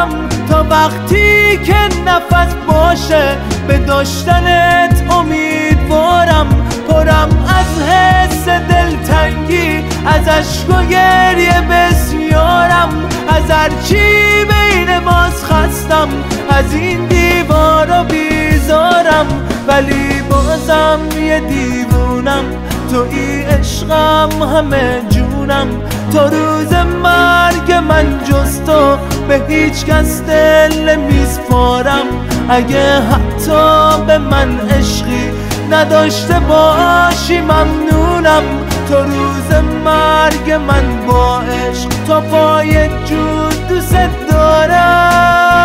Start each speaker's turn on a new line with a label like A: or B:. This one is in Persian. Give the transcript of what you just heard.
A: میمونم تا وقتی که نفس باشه، به داشتنت امیدوارم. پرم از حس دلتنگی، از عشق و گریه بسیارم. از هرچی بین ماست خستم، از این دیوارا بیزارم. ولی بازم یه دیوونم، توی عشقم همه جونم. تا روز مرگ من جز تو به هیچ کس دل نمیسپارم. اگه حتی به من عشقی نداشته باشی ممنونم. تا روز مرگ من با عشق تا پای جون دوست دارم.